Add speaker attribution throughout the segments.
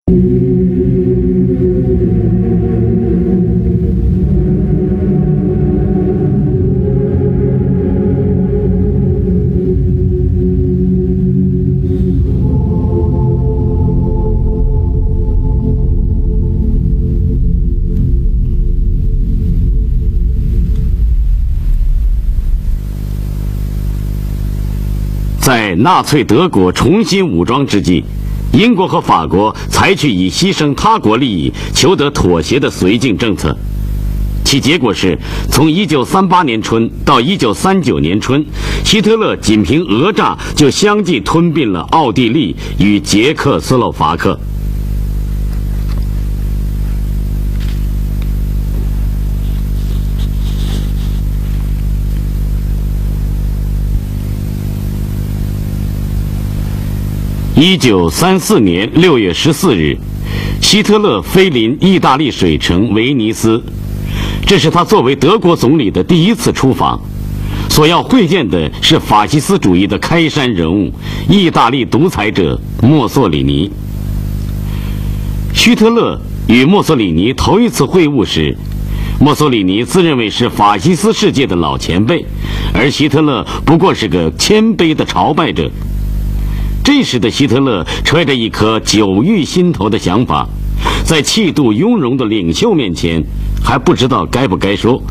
Speaker 1: 在纳粹德国重新武装之际，英国和法国采取以牺牲他国利益求得妥协的绥靖政策，其结果是从1938年春到1939年春，希特勒仅凭讹诈就相继吞并了奥地利与捷克斯洛伐克。1934年6月14日，希特勒飞临意大利水城威尼斯，这是他作为德国总理的第一次出访，所要会见的是法西斯主义的开山人物——意大利独裁者墨索里尼。希特勒与墨索里尼头一次会晤时，墨索里尼自认为是法西斯世界的老前辈，而希特勒不过是个谦卑的朝拜者。这时的希特勒揣着一颗久郁心头的想法，在气度雍容的领袖面前还不知道该不该说。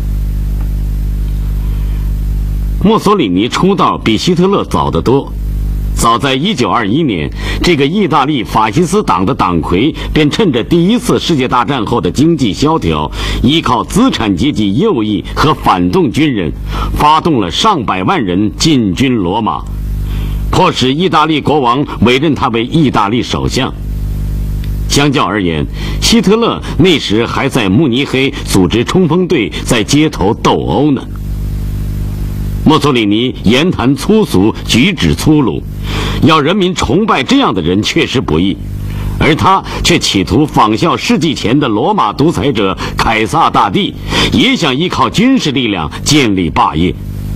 Speaker 1: 墨索里尼出道比希特勒早得多，早在1921年，这个意大利法西斯党的党魁便趁着第一次世界大战后的经济萧条，依靠资产阶级右翼和反动军人，发动了上百万人进军罗马，迫使意大利国王委任他为意大利首相。相较而言，希特勒那时还在慕尼黑组织冲锋队在街头斗殴呢。墨索里尼言谈粗俗，举止粗鲁，要人民崇拜这样的人确实不易，而他却企图仿效世纪前的罗马独裁者凯撒大帝，也想依靠军事力量建立霸业。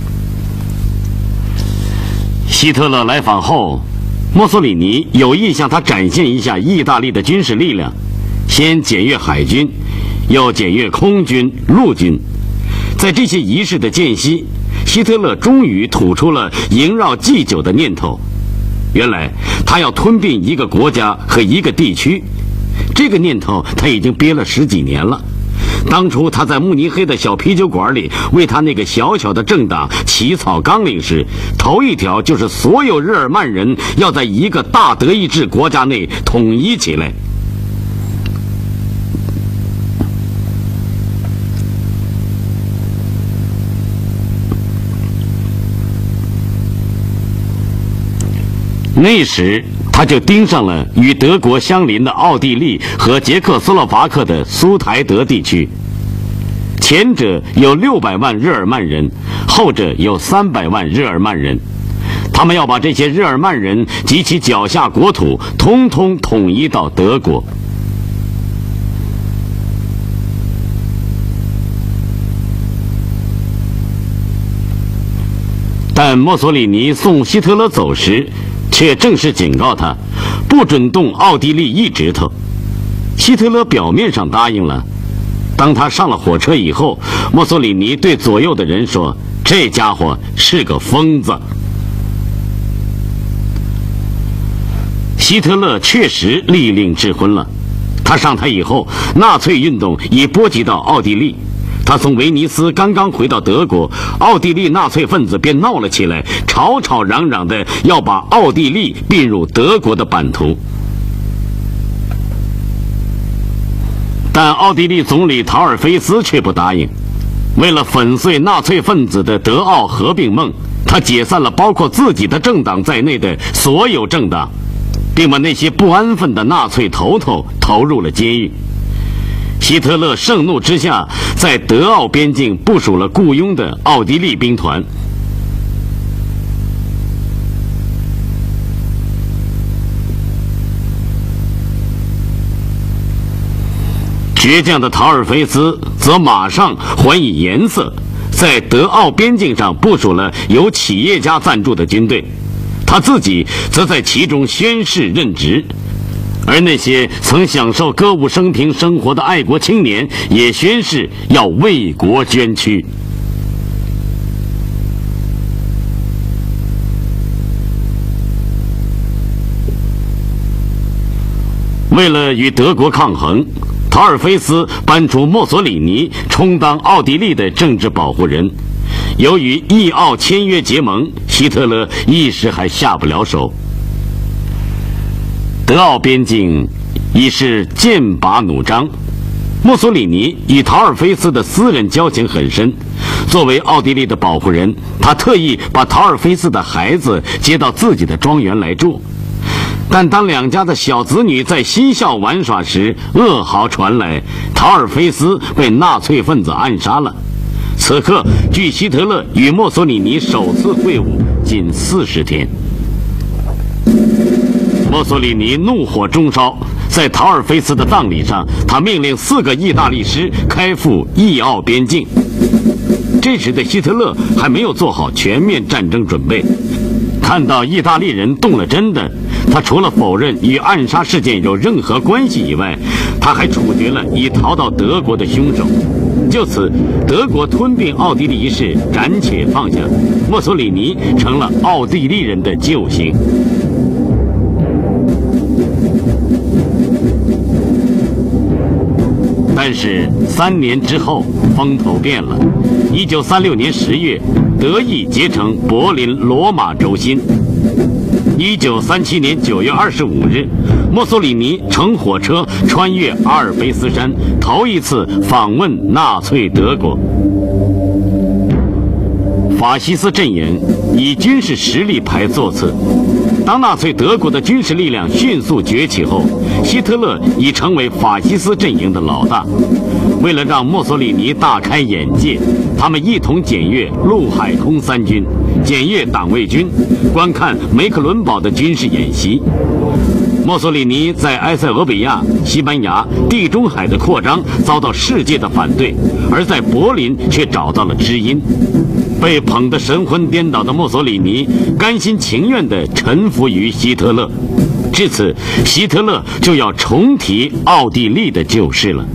Speaker 1: 希特勒来访后，墨索里尼有意向他展现一下意大利的军事力量，先检阅海军，又检阅空军、陆军。在这些仪式的间隙，希特勒终于吐出了萦绕既久的念头。原来他要吞并一个国家和一个地区，这个念头他已经憋了10几年了。当初他在慕尼黑的小啤酒馆里为他那个小小的政党起草纲领时，头一条就是所有日耳曼人要在一个大德意志国家内统一起来。那时他就盯上了与德国相邻的奥地利和捷克斯洛伐克的苏台德地区，前者有600万日耳曼人，后者有300万日耳曼人。他们要把这些日耳曼人及其脚下国土通通统一到德国。但墨索里尼送希特勒走时，却正式警告他，不准动奥地利一指头。希特勒表面上答应了。当他上了火车以后，墨索里尼对左右的人说：“这家伙是个疯子。”希特勒确实利令智昏了。他上台以后，纳粹运动已波及到奥地利。他从威尼斯刚刚回到德国，奥地利纳粹分子便闹了起来，吵吵嚷嚷的要把奥地利并入德国的版图。但奥地利总理陶尔菲斯却不答应。为了粉碎纳粹分子的德奥合并梦，他解散了包括自己的政党在内的所有政党，并把那些不安分的纳粹头头投入了监狱。希特勒盛怒之下，在德奥边境部署了雇佣的奥地利兵团。倔强的陶尔菲斯则马上还以颜色，在德奥边境上部署了由企业家赞助的军队，他自己则在其中宣誓任职。而而那些曾享受歌舞升平生活的爱国青年也宣誓要为国捐躯。为了与德国抗衡，陶尔菲斯搬出墨索里尼充当奥地利的政治保护人。由于意奥签约结盟，希特勒一时还下不了手。德奥边境已是剑拔弩张。墨索里尼与陶尔菲斯的私人交情很深，作为奥地利的保护人，他特意把陶尔菲斯的孩子接到自己的庄园来住。但当两家的小子女在嬉笑玩耍时，噩耗传来，陶尔菲斯被纳粹分子暗杀了。此刻距希特勒与墨索里尼首次会晤仅40天。墨索里尼怒火中烧，在陶尔菲斯的葬礼上，他命令4个意大利师开赴意奥边境。这时的希特勒还没有做好全面战争准备，看到意大利人动了真的，他除了否认与暗杀事件有任何关系以外，他还处决了已逃到德国的凶手。就此，德国吞并奥地利一事暂且放下，墨索里尼成了奥地利人的救星。但是3年之后，风头变了。1936年10月，德意结成柏林罗马轴心。1937年9月25日，墨索里尼乘火车穿越阿尔卑斯山，头一次访问纳粹德国。法西斯阵营以军事实力排座次。当纳粹德国的军事力量迅速崛起后，希特勒已成为法西斯阵营的老大。为了让墨索里尼大开眼界，他们一同检阅陆海空3军，检阅党卫军，观看梅克伦堡的军事演习。墨索里尼在埃塞俄比亚、西班牙、地中海的扩张遭到世界的反对，而在柏林却找到了知音。被捧得神魂颠倒的墨索里尼甘心情愿地臣服于希特勒。至此，希特勒就要重提奥地利的旧事了。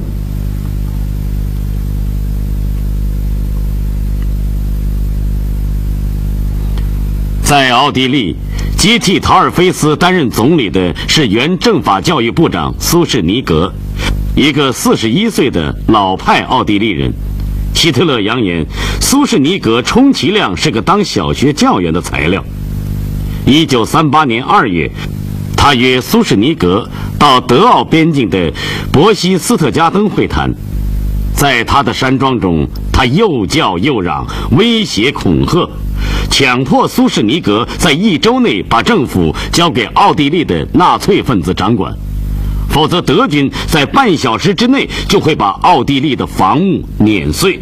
Speaker 1: 在奥地利，接替陶尔菲斯担任总理的是原政法教育部长苏士尼格，一个41岁的老派奥地利人。希特勒扬言，苏士尼格充其量是个当小学教员的材料。1938年2月，他约苏士尼格到德奥边境的博希斯特加登会谈。在他的山庄中，他又叫又嚷，威胁恐吓，强迫苏士尼格在1周内把政府交给奥地利的纳粹分子掌管，否则德军在半小时之内就会把奥地利的防务碾碎。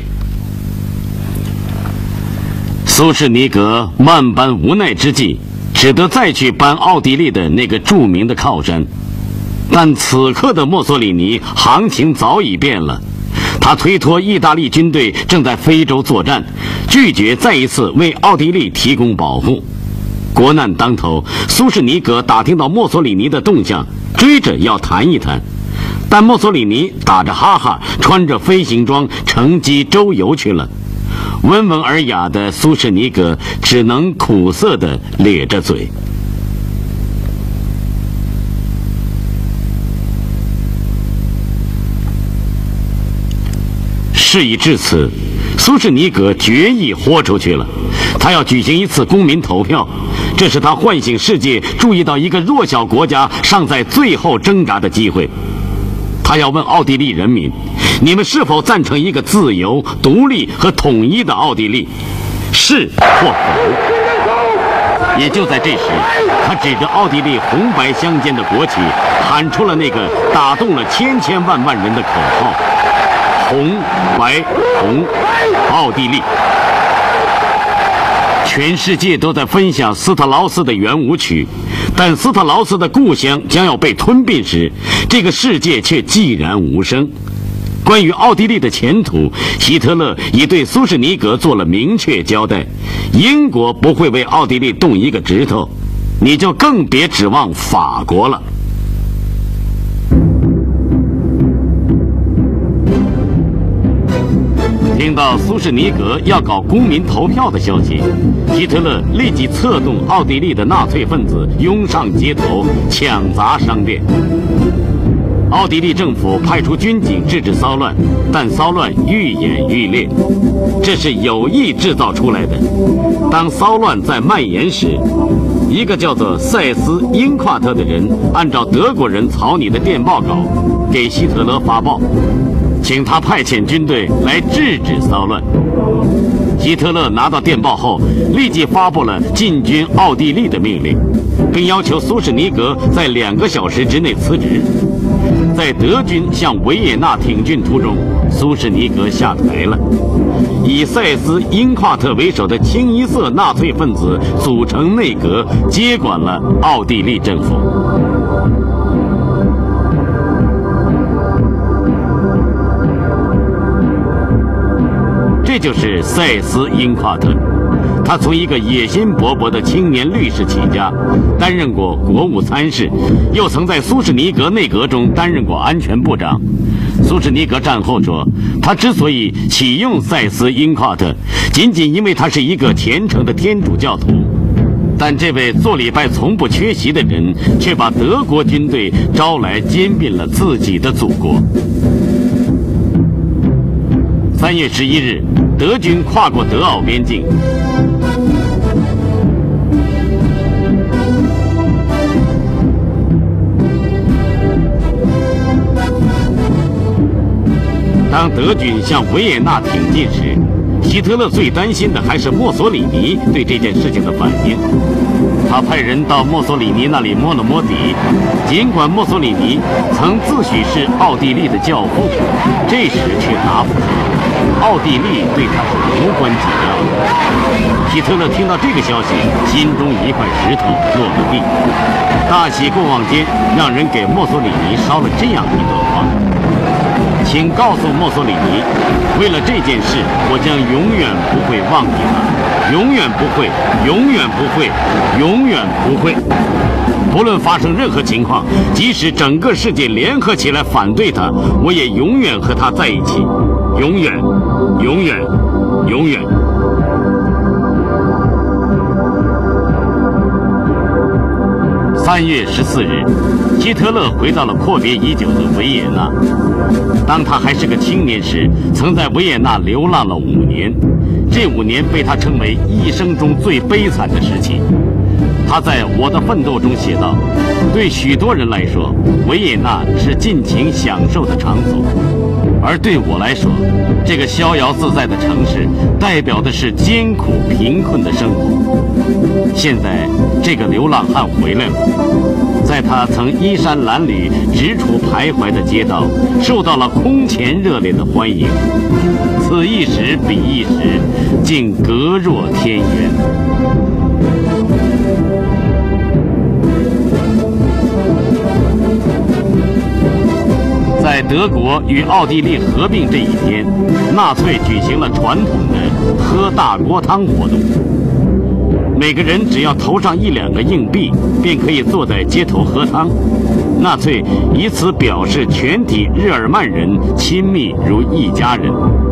Speaker 1: 苏士尼格万般无奈之际，只得再去搬奥地利的那个著名的靠山。但此刻的墨索里尼行情早已变了，他推脱意大利军队正在非洲作战，拒绝再一次为奥地利提供保护。国难当头，苏士尼格打听到墨索里尼的动向，追着要谈一谈。但墨索里尼打着哈哈，穿着飞行装乘机周游去了。温文尔雅的苏士尼格只能苦涩地咧着嘴。事已至此，苏士尼格决意豁出去了。他要举行一次公民投票，这是他唤醒世界注意到一个弱小国家尚在最后挣扎的机会。他要问奥地利人民，你们是否赞成一个自由、独立和统一的奥地利？是或否？也就在这时，他指着奥地利红白相间的国旗，喊出了那个打动了千千万万人的口号：红白红，奥地利。全世界都在分享斯特劳斯的圆舞曲，但斯特劳斯的故乡将要被吞并时，这个世界却寂然无声。关于奥地利的前途，希特勒已对苏士尼格做了明确交代：英国不会为奥地利动一个指头，你就更别指望法国了。 到苏士尼格要搞公民投票的消息，希特勒立即策动奥地利的纳粹分子拥上街头，抢砸商店。奥地利政府派出军警制止骚乱，但骚乱愈演愈烈，这是有意制造出来的。当骚乱在蔓延时，一个叫做塞斯·英夸特的人按照德国人草拟的电报稿给希特勒发报，请他派遣军队来制止骚乱。希特勒拿到电报后，立即发布了进军奥地利的命令，并要求苏士尼格在2个小时之内辞职。在德军向维也纳挺进途中，苏士尼格下台了。以塞斯·英夸特为首的清一色纳粹分子组成内阁，接管了奥地利政府。这就是塞斯·英夸特。他从一个野心勃勃的青年律师起家，担任过国务参事，又曾在苏士尼格内阁中担任过安全部长。苏士尼格战后说，他之所以启用塞斯·因夸特，仅仅因为他是一个虔诚的天主教徒。但这位做礼拜从不缺席的人，却把德国军队招来，兼并了自己的祖国。3月11日，德军跨过德奥边境，当德军向维也纳挺进时，希特勒最担心的还是墨索里尼对这件事情的反应。他派人到墨索里尼那里摸了摸底，尽管墨索里尼曾自诩是奥地利的教父，这时却答复说，奥地利对他是无关紧要的。希特勒听到这个消息，心中一块石头落了地，大喜过望间，让人给墨索里尼捎了这样一段话：请告诉墨索里尼，为了这件事，我将永远不会忘记他，永远不会，永远不会，永远不会。不论发生任何情况，即使整个世界联合起来反对他，我也永远和他在一起，永远，永远，永远。3月14日，希特勒回到了阔别已久的维也纳。当他还是个青年时，曾在维也纳流浪了5年，这5年被他称为一生中最悲惨的时期。他在《我的奋斗》中写道：对许多人来说，维也纳是尽情享受的场所，而对我来说，这个逍遥自在的城市代表的是艰苦贫困的生活。现在这个流浪汉回来了，在他曾衣衫褴褛、直处徘徊的街道，受到了空前热烈的欢迎。此一时彼一时，竟隔若天渊。在德国与奥地利合并这一天，纳粹举行了传统的喝大锅汤活动。每个人只要投上1、2个硬币，便可以坐在街头喝汤。纳粹以此表示全体日耳曼人亲密如一家人。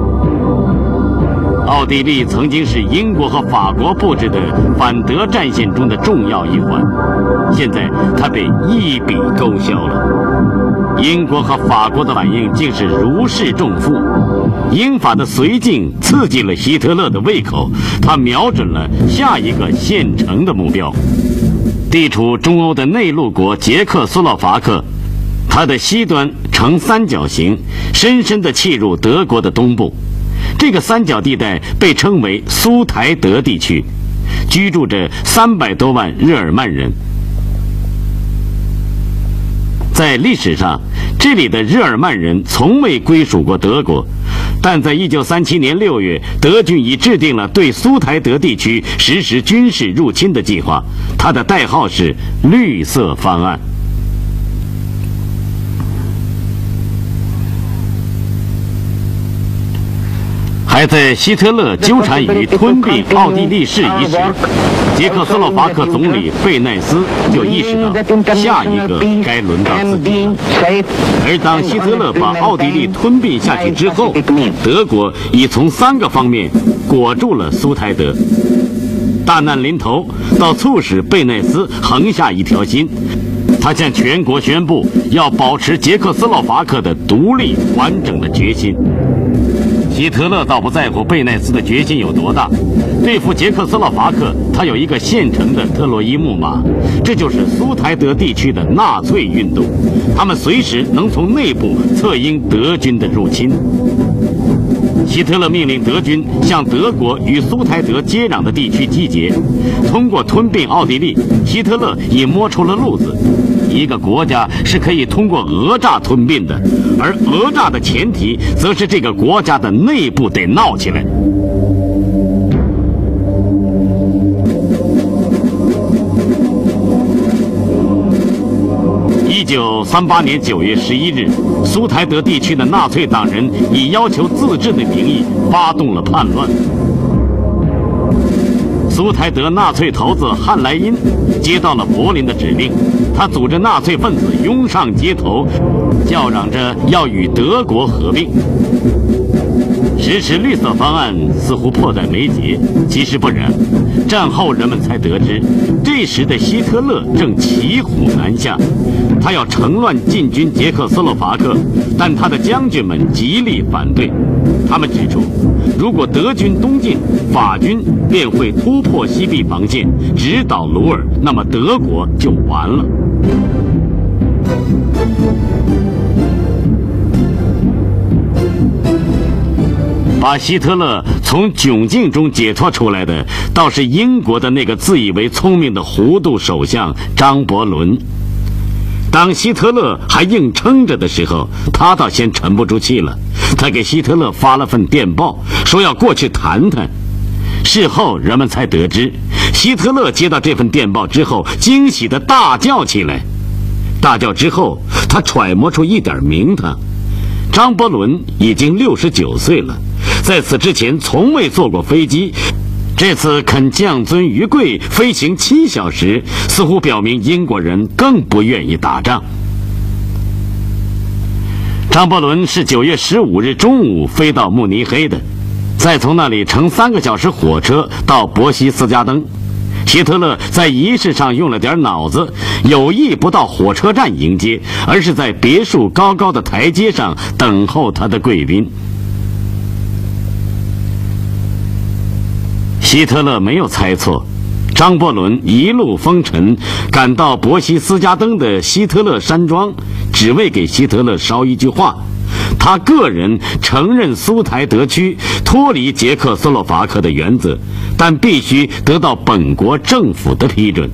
Speaker 1: 奥地利曾经是英国和法国布置的反德战线中的重要一环，现在它被一笔勾销了。英国和法国的反应竟是如释重负。英法的绥靖刺激了希特勒的胃口，他瞄准了下一个现成的目标。地处中欧的内陆国捷克斯洛伐克，它的西端呈三角形，深深地契入德国的东部。这个三角地带被称为苏台德地区，居住着300多万日耳曼人。在历史上，这里的日耳曼人从未归属过德国，但在1937年6月，德军已制定了对苏台德地区实施军事入侵的计划，它的代号是绿色方案。还还在希特勒纠缠于吞并奥地利事宜时，捷克斯洛伐克总理贝奈斯就意识到下一个该轮到自己了。而当希特勒把奥地利吞并下去之后，德国已从3个方面裹住了苏台德。大难临头，倒促使贝奈斯横下一条心，他向全国宣布要保持捷克斯洛伐克的独立完整的决心。希特勒倒不在乎贝奈斯的决心有多大，对付捷克斯洛伐克，他有一个现成的特洛伊木马，这就是苏台德地区的纳粹运动，他们随时能从内部策应德军的入侵。希特勒命令德军向德国与苏台德接壤的地区集结。通过吞并奥地利，希特勒已摸出了路子。一个国家是可以通过讹诈吞并的，而讹诈的前提则是这个国家的内部得闹起来。1938年9月11日，苏台德地区的纳粹党人以要求自治的名义发动了叛乱。苏台德纳粹头子汉莱因接到了柏林的指令，他组织纳粹分子拥上街头，叫嚷着要与德国合并。实施绿色方案似乎迫在眉睫，其实不然。战后人们才得知，这时的希特勒正骑虎难下，他要乘乱进军捷克斯洛伐克，但他的将军们极力反对。他们指出，如果德军东进，法军便会突破西壁防线，直捣鲁尔，那么德国就完了。把希特勒从窘境中解脱出来的，倒是英国的那个自以为聪明的糊涂首相张伯伦。当希特勒还硬撑着的时候，他倒先沉不住气了。他给希特勒发了份电报，说要过去谈谈。事后人们才得知，希特勒接到这份电报之后，惊喜地大叫起来。大叫之后，他揣摩出一点名堂。张伯伦已经69岁了，在此之前从未坐过飞机，这次肯降尊于贵，飞行7小时，似乎表明英国人更不愿意打仗。张伯伦是9月15日中午飞到慕尼黑的，再从那里乘3个小时火车到伯希斯加登。希特勒在仪式上用了点脑子，有意不到火车站迎接，而是在别墅高高的台阶上等候他的贵宾。希特勒没有猜错，张伯伦一路风尘赶到伯希斯加登的希特勒山庄，只为给希特勒捎一句话：他个人承认苏台德区脱离捷克斯洛伐克的原则，但必须得到本国政府的批准。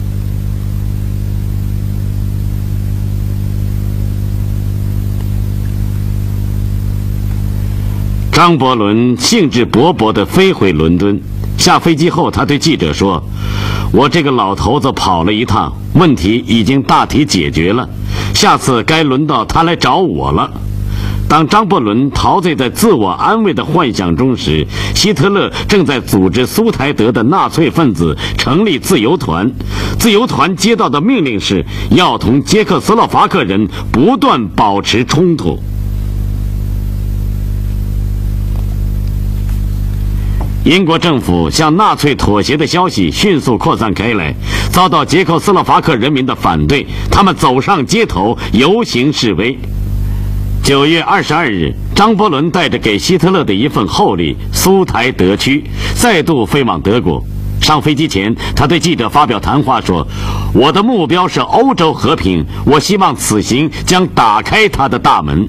Speaker 1: 张伯伦兴致勃勃地飞回伦敦，下飞机后他对记者说：我这个老头子跑了一趟，问题已经大体解决了，下次该轮到他来找我了。当张伯伦陶醉在自我安慰的幻想中时，希特勒正在组织苏台德的纳粹分子成立自由团。自由团接到的命令是要同捷克斯洛伐克人不断保持冲突。英国政府向纳粹妥协的消息迅速扩散开来，遭到捷克斯洛伐克人民的反对，他们走上街头游行示威。9月22日，张伯伦带着给希特勒的一份厚礼苏台德区，再度飞往德国。上飞机前，他对记者发表谈话说：我的目标是欧洲和平，我希望此行将打开他的大门。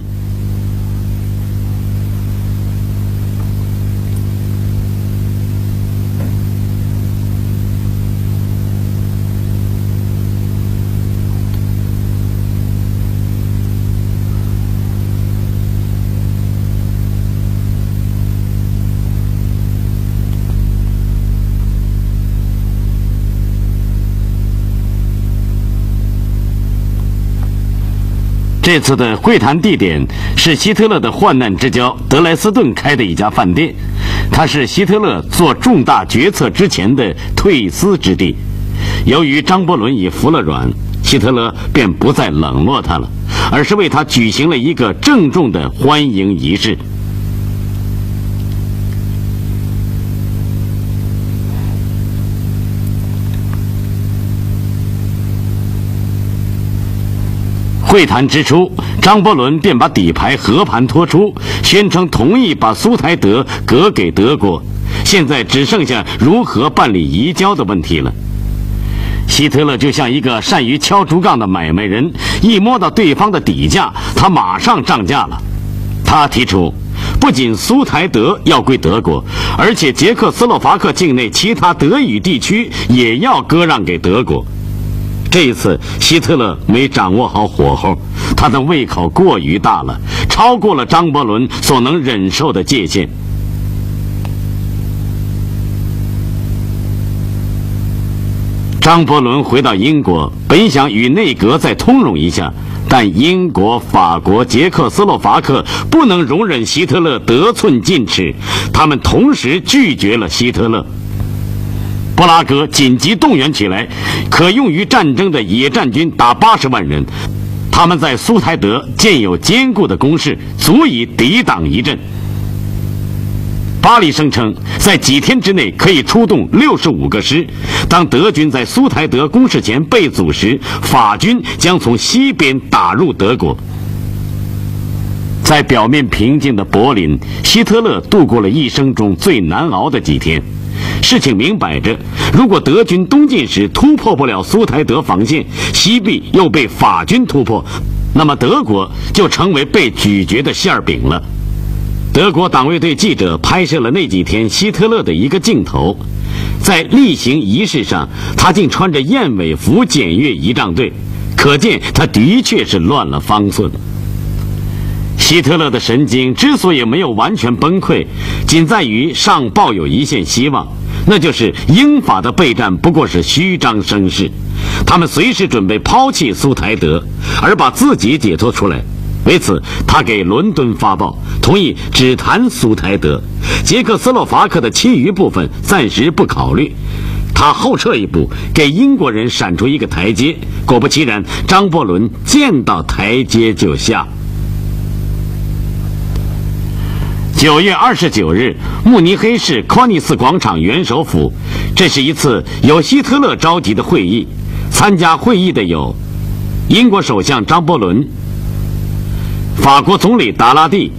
Speaker 1: 这次的会谈地点是希特勒的患难之交德莱斯顿开的一家饭店， 它是希特勒做重大决策之前的退思之地。由于张伯伦已服了软，希特勒便不再冷落他了，而是为他举行了一个郑重的欢迎仪式。会谈之初，张伯伦便把底牌和盘托出，宣称同意把苏台德割给德国，现在只剩下如何办理移交的问题了。希特勒就像一个善于敲竹杠的买卖人，一摸到对方的底价，他马上涨价了。他提出，不仅苏台德要归德国，而且捷克斯洛伐克境内其他德语地区也要割让给德国。这一次，希特勒没掌握好火候，他的胃口过于大了，超过了张伯伦所能忍受的界限。张伯伦回到英国，本想与内阁再通融一下，但英国、法国、捷克斯洛伐克不能容忍希特勒得寸进尺，他们同时拒绝了希特勒。布拉格紧急动员起来，可用于战争的野战军达80万人，他们在苏台德建有坚固的工事，足以抵挡一阵。巴黎声称在几天之内可以出动65个师，当德军在苏台德工事前被阻时，法军将从西边打入德国。在表面平静的柏林，希特勒度过了一生中最难熬的几天。事情明摆着，如果德军东进时突破不了苏台德防线，西壁又被法军突破，那么德国就成为被咀嚼的馅饼了。德国党卫队记者拍摄了那几天希特勒的一个镜头，在例行仪式上，他竟穿着燕尾服检阅仪仗队，可见他的确是乱了方寸。希特勒的神经之所以没有完全崩溃，仅在于尚抱有一线希望，那就是英法的备战不过是虚张声势，他们随时准备抛弃苏台德，而把自己解脱出来。为此，他给伦敦发报，同意只谈苏台德，捷克斯洛伐克的其余部分暂时不考虑。他后撤一步，给英国人闪出一个台阶。果不其然，张伯伦见到台阶就下。9月29日，慕尼黑市科尼斯广场元首府，这是一次由希特勒召集的会议。参加会议的有英国首相张伯伦、法国总理达拉蒂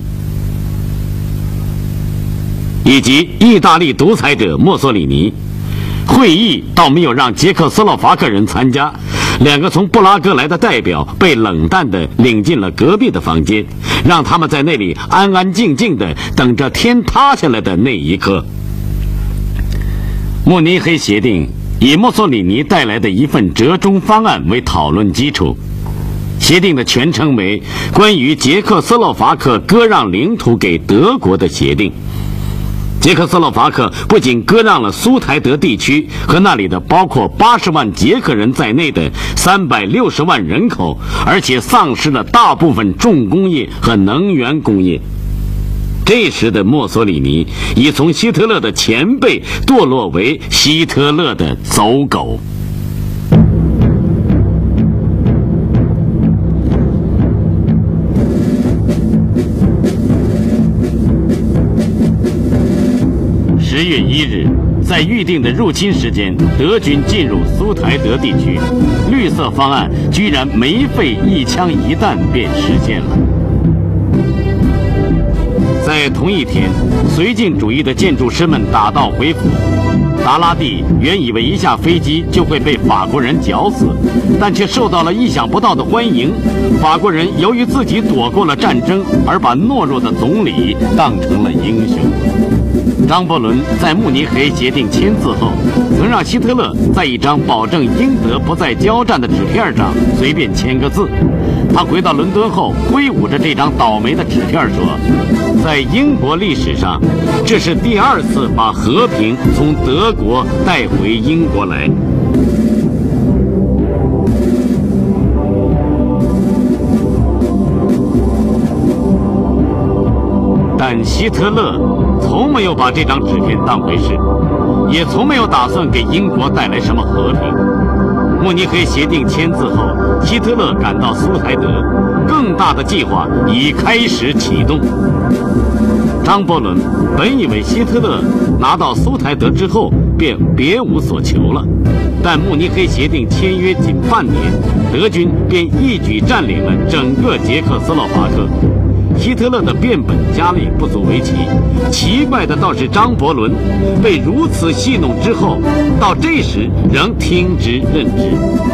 Speaker 1: 以及意大利独裁者墨索里尼。会议倒没有让捷克斯洛伐克人参加，2个从布拉格来的代表被冷淡地领进了隔壁的房间，让他们在那里安安静静地等着天塌下来的那一刻。慕尼黑协定以墨索里尼带来的一份折中方案为讨论基础，协定的全称为《关于捷克斯洛伐克割让领土给德国的协定》。捷克斯洛伐克不仅割让了苏台德地区和那里的包括80万捷克人在内的360万人口，而且丧失了大部分重工业和能源工业。这时的墨索里尼已从希特勒的前辈堕落为希特勒的走狗。10月1日，在预定的入侵时间，德军进入苏台德地区，绿色方案居然没费一枪一弹便实现了。在同一天，绥靖主义的建筑师们打道回府。达拉蒂原以为一下飞机就会被法国人绞死，但却受到了意想不到的欢迎。法国人由于自己躲过了战争，而把懦弱的总理当成了英雄。张伯伦在慕尼黑协定签字后，曾让希特勒在一张保证英德不再交战的纸片上随便签个字。他回到伦敦后，挥舞着这张倒霉的纸片说，在英国历史上，这是第2次把和平从德国带回英国来。但但希特勒从没有把这张纸片当回事，也从没有打算给英国带来什么和平。慕尼黑协定签字后，希特勒赶到苏台德，更大的计划已开始启动。张伯伦本以为希特勒拿到苏台德之后便别无所求了，但慕尼黑协定签约仅半年，德军便一举占领了整个捷克斯洛伐克。希特勒的变本加厉不足为奇，奇怪的倒是张伯伦被如此戏弄之后，到这时仍听之任之。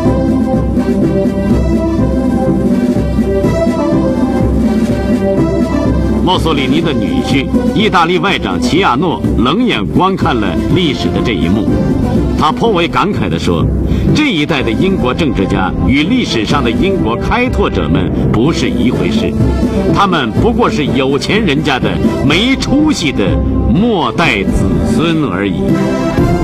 Speaker 1: 墨索里尼的女婿意大利外长齐亚诺冷眼观看了历史的这一幕，他颇为感慨地说，这一代的英国政治家与历史上的英国开拓者们不是一回事，他们不过是有钱人家的没出息的末代子孙而已。